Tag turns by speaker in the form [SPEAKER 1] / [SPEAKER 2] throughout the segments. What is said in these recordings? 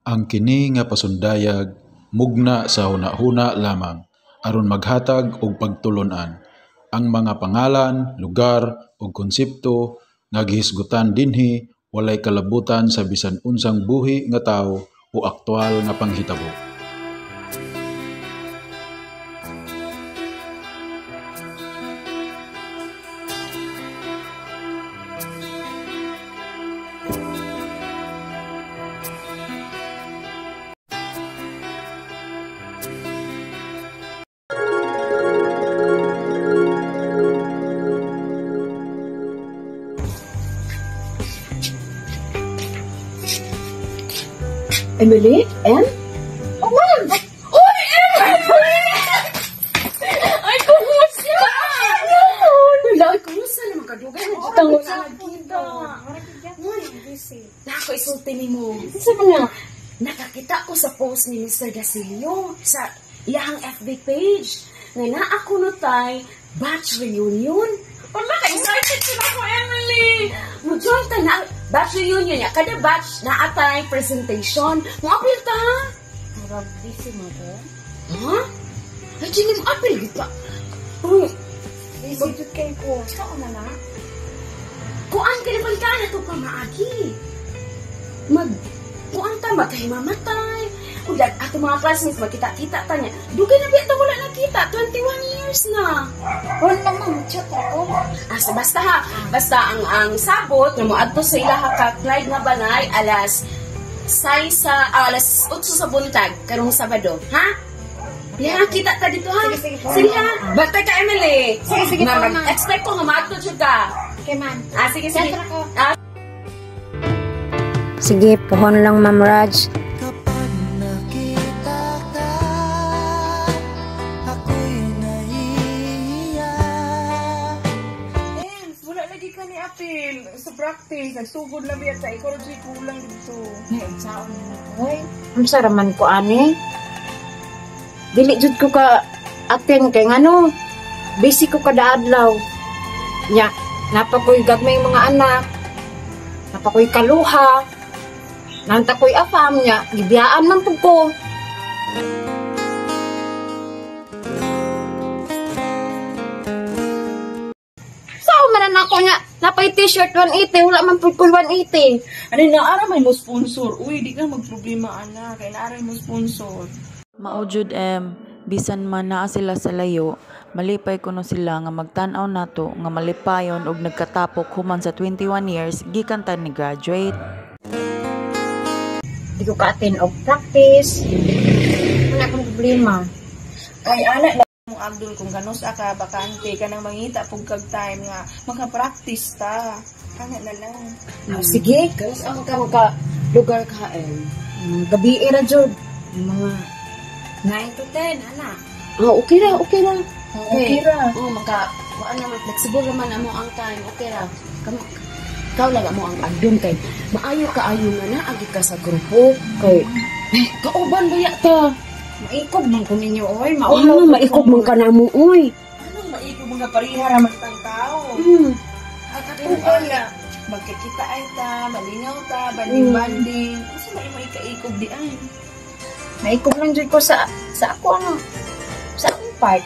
[SPEAKER 1] Ang kini nga pasundayag mugna sa hunahuna lamang aron maghatag og pagtulon-an ang mga pangalan, lugar ug konsepto nga gihisgutan dinhi walay kalabutan sa bisan unsang buhi nga tawo o aktwal nga panghitabo.
[SPEAKER 2] Emily? Em? Oh, ma'am!
[SPEAKER 3] Uy, Emily! Ay, kumusta?
[SPEAKER 2] Wala, kumusta naman kadugay na dito mo sa nagkita.
[SPEAKER 3] Nako, isulti ni mo.
[SPEAKER 2] Saan na?
[SPEAKER 3] Nakakita ko sa post ni Mr. Gasilio sa iyang FB page. Nga na ako notay, batch reunion. Wala, excited sila ko, Emily! Mo-join ta na, batch reunion niya. Kada batch na atay presentation. Mo-apil ta, ha?
[SPEAKER 2] Murag busy mo ko.
[SPEAKER 3] Ha? Ay, hindi mo apil kita. Uy,
[SPEAKER 2] Busy jud kay ko. Saan na na?
[SPEAKER 3] kuan ka naman ka na ito pa maagi. Kuan ta, magkahimamatay. Ulat, ato mga classmates, magkita-kita ta niya. Dugay na bita, wala nakita. 21 years na.
[SPEAKER 2] Wala naman, chat ako.
[SPEAKER 3] Basta ha, basta ang sabot, na mo adto sa ilaha ka, Clyde nga banay, alas 8 sa buntag, karong Sabado. Ha? Yan, kita ta dito ha. Sige ha. Bantay ka, Emily.
[SPEAKER 2] Sige, tama.
[SPEAKER 3] Expect ko nga maadto jud ka.
[SPEAKER 2] Okay, man.
[SPEAKER 3] Sige.
[SPEAKER 2] Chat ako.
[SPEAKER 4] Sige, pohon lang, Ma'am Raj.
[SPEAKER 5] Kapag nakita ka, ako'y nahihiya.
[SPEAKER 6] Wala lagi ka ni Apil sa practice. Nagsugod lang yan sa ecology, kulang dito.
[SPEAKER 2] Nagsaon na na. Hoy, ang saraman ko, ani. Dili jud ko ka attend kay ngano. Busy ko kada adlaw. Nya, napakoy gagmay mga anak. Napakoy kaluha. Nanta ko'y afam niya, gibiyaan man po ko. Saan man na ako niya, napay t-shirt 180, wala man po ko 180.
[SPEAKER 6] Ano, naara may mo sponsor. Uy, di ka magproblema, anak. Kaya naara mo sponsor.
[SPEAKER 7] Maujud bisan man naa sila sa layo, malipay kuno sila nga magtan-aw nato nga malipayon og nagkatapok human sa 21 years gikan ta ni graduate.
[SPEAKER 2] Di ko ka-attend of practice. Wala akong problema.
[SPEAKER 6] Kay anak lang mo Abdul kung ganos ka, bakante ka nang mangita pug kag time nga maka-practice ta. Kana na lang.
[SPEAKER 2] Sige, kalos ako ka lugar ka gabi ra jud. Mga 9 to 10, anak. Okay ra. Okay ra.
[SPEAKER 3] Naman, flexible naman amo ang time. Okay ra. Ikaw lang mo ang andun kay maayo nga na agi ka sa grupo kay kauban ba ta
[SPEAKER 2] Maikob man ko ninyo, oy.
[SPEAKER 3] maikob man ka na mo oy.
[SPEAKER 6] Anong maiko mga parihara man tang tao? Wala. Magkikita ay ta, malingaw ta, banding-banding. Kasi may ikaikob di ay.
[SPEAKER 2] Maikob lang jud ko sa ako sa akong part.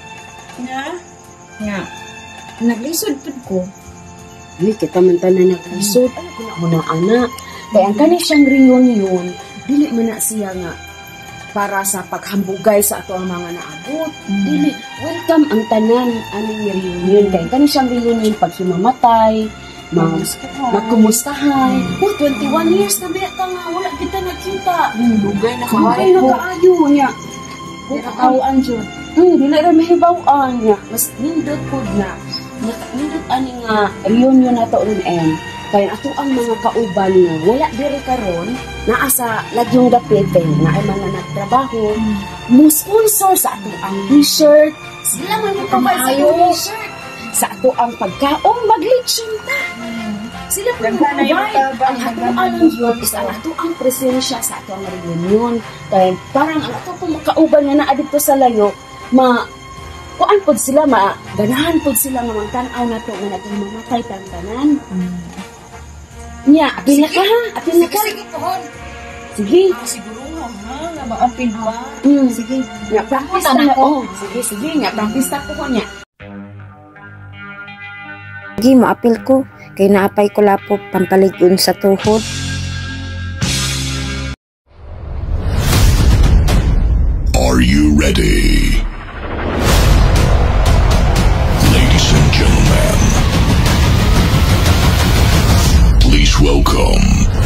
[SPEAKER 2] Nga. Naglisod pud ko.
[SPEAKER 3] Dili kita man tanan naglisod. Ano ko na mo na anak. Kaya ang kani siyang reunion, dili man na siya nga para sa paghambugay sa ato ang mga naabot. Dili, welcome ang tanan aning reunion. Kaya kani siyang reunion paghimamatay, magkumustahan. 21 years na beta nga, wala kita nakita.
[SPEAKER 6] Lugay na
[SPEAKER 3] Kaya nakaayo niya.
[SPEAKER 2] Nakakawaan jud.
[SPEAKER 3] Dili ra mahibaw-an niya. Mas nindot po na. Nindot ani nga reunion na to rin kaya ato ang mga kauban nga wala diri karon naa sa lagyong dapitin na ay mga nagtrabaho mo sponsor sa ato ang t-shirt sila man yung t-shirt sa ato ang pagkaon maglitsyon ta sila po ang hatuan ng yun is ang ato ang presensya sa ato ang reunion kaya parang ang ato pong kauban nga naa dito sa layo kuan pod sila ganahan pod sila nga magtan-aw nato nga natong mamatay tantanan. Nya, apil na ka ha? Apil na ka?
[SPEAKER 6] Sige, pohon.
[SPEAKER 3] Sige.
[SPEAKER 6] Siguro ha, nga maapil pa.
[SPEAKER 3] Sige. Nga, practice
[SPEAKER 2] Punta na
[SPEAKER 3] na
[SPEAKER 2] ako.
[SPEAKER 3] Sige. Nga, practice na ko niya.
[SPEAKER 4] Sige, maapil ko. Kay naapay ko lapop pampalig-un sa tuhod.
[SPEAKER 8] Are you ready? Ladies and gentlemen, please welcome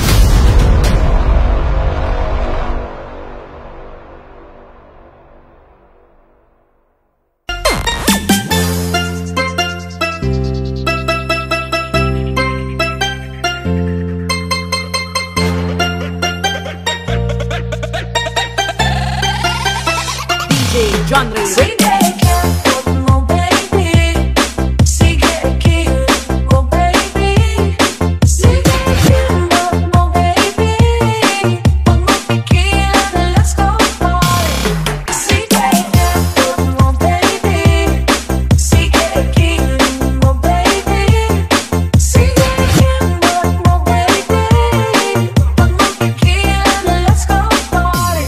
[SPEAKER 5] Sige ka, huwag mo baby. Sige ka, oh baby. Sige ka, huwag mo baby. Huwag mo pigilan, let's go party. Sige ka, huwag mo baby. Sige ka, oh baby. Sige ka, huwag mo baby. Huwag mo pigilan, let's go party.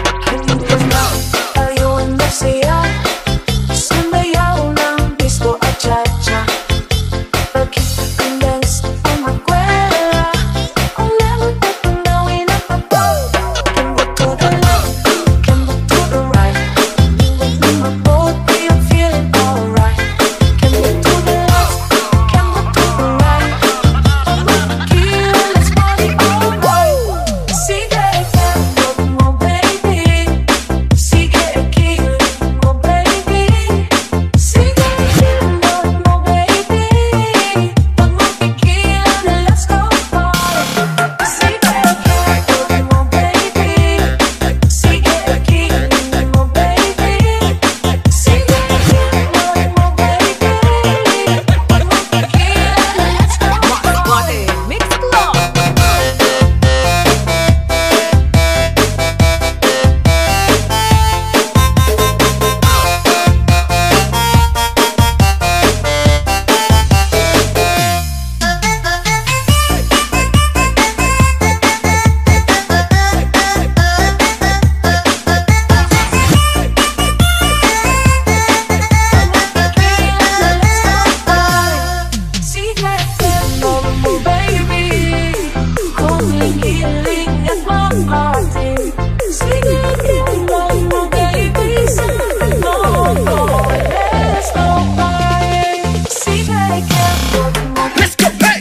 [SPEAKER 5] Ayun na siya. Sumayaw ng disco at cha-cha. Pagkikandens ang magkwela. Ang lewat at panawin ang papaw. Kemba to the left, kemba to the right. In my boat, I'm feeling alright. Kemba to the left, kemba to the right. Pagkikila, let's party all night. Sige ka, huwag mo baby. Sige ka, oh baby. Sige ka, huwag mo baby. Huwag mo pigilan, let's go party. Sige ka, huwag mo baby. Sige ka, oh baby. Sige ka, huwag mo baby. Huwag mo pigilan, let's go party. Mix club. Let's go, hey!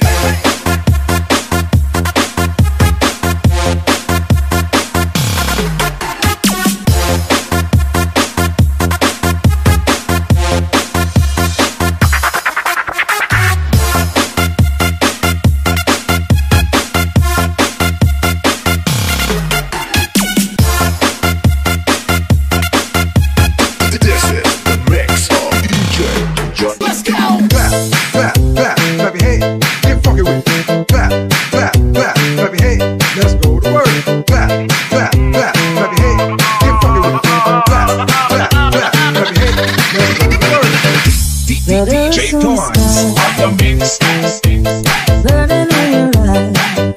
[SPEAKER 8] this is the mix of DJ John.
[SPEAKER 5] Let's go!
[SPEAKER 9] Clap, clap, clap, clap your hands. Get funky with it. Clap, clap, clap, clap your hands. Let's go to work. Clap, clap, clap, clap your hands. Get funky with it. Clap, clap, clap, clap your hands. Let's go to work.
[SPEAKER 8] DJ Torrance on the mix.
[SPEAKER 5] Burning in your eyes.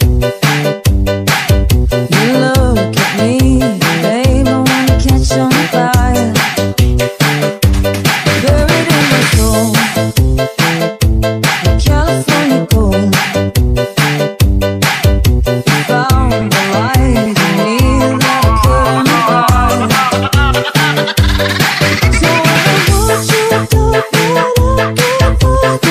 [SPEAKER 5] You look at me, babe, I wanna catch on fire. Buried in my soul, California gold. Found the light in me that I couldn't hide. So when I want you to be looking for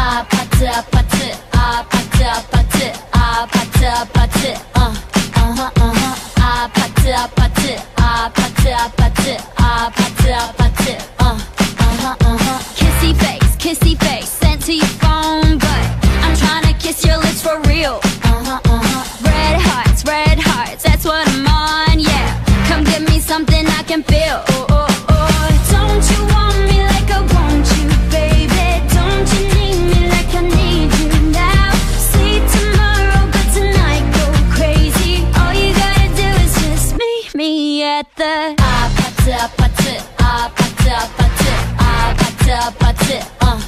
[SPEAKER 5] 아파트 아파트 아파트 아파트 아파트 아파트 아파트 아파트 아파트 아파트 아파트 아파트 kissy face sent to your phone, but I'm trying to kiss your lips for real. Red hearts, that's what I'm on, yeah. Come give me something I can feel. Don't you want me like I want you, baby? Don't you need me like I need you now? See tomorrow, but tonight go crazy. All you gotta do is just meet me at the 아파트 아파트 아파트 아파트 아파트 아파트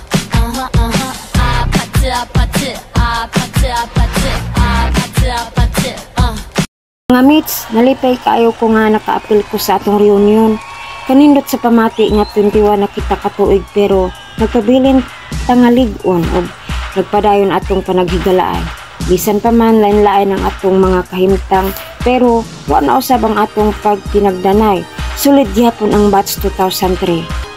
[SPEAKER 5] 아파트 아파트 아파트 아파트 아파트
[SPEAKER 4] Mga mates, nalipay kaayo ko nga naka-apil ko sa atong reunion. Kanindot sa pamati nga 21 na kita katuig pero nagpabilin tangalig-on o nagpadayon atong panaghigalaan. Bisan pa man lain-lain ang atong mga kahimtang pero wala usab ang atong pagtinagdanay. Sulit gyapon ang batch 2003.